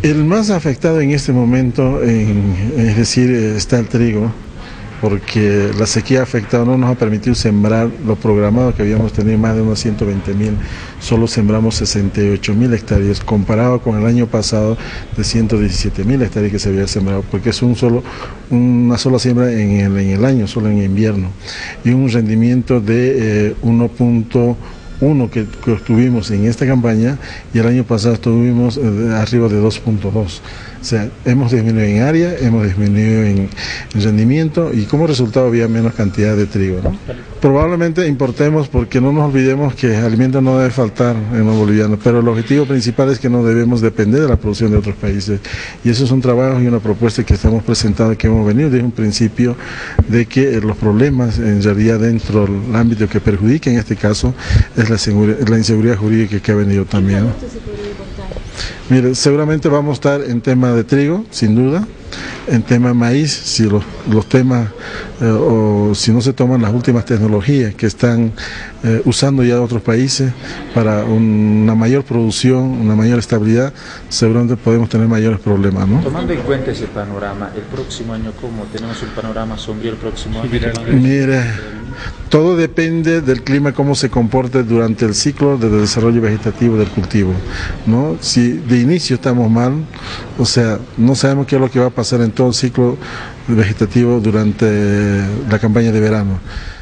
El más afectado en este momento, es decir, está el trigo, porque la sequía ha afectado, no nos ha permitido sembrar lo programado que habíamos tenido, más de unos 120.000, solo sembramos 68.000 hectáreas, comparado con el año pasado de 117.000 hectáreas que se había sembrado, porque es una sola siembra en el año, solo en invierno, y un rendimiento de 1.1 que obtuvimos en esta campaña, y el año pasado estuvimos arriba de 2.2. O sea, hemos disminuido en área, hemos disminuido en rendimiento, y como resultado había menos cantidad de trigo, ¿no? Probablemente importemos, porque no nos olvidemos que alimento no debe faltar en los bolivianos, pero el objetivo principal es que no debemos depender de la producción de otros países, y eso es un trabajo y una propuesta que estamos presentando, que hemos venido desde un principio, de que los problemas en realidad dentro del ámbito que perjudica en este caso es la inseguridad jurídica que ha venido también, ¿no? Mire, seguramente vamos a estar en tema de trigo, sin duda, en tema de maíz, si los temas o si no se toman las últimas tecnologías que están usando ya otros países para una mayor producción, una mayor estabilidad, seguramente podemos tener mayores problemas, ¿no? Tomando en cuenta ese panorama, el próximo año, ¿cómo? ¿Tenemos un panorama sombrío el próximo año? Mire, todo depende del clima, cómo se comporte durante el ciclo de desarrollo vegetativo del cultivo, ¿no? Si de inicio estamos mal, o sea, no sabemos qué es lo que va a pasar en todo el ciclo vegetativo durante la campaña de verano.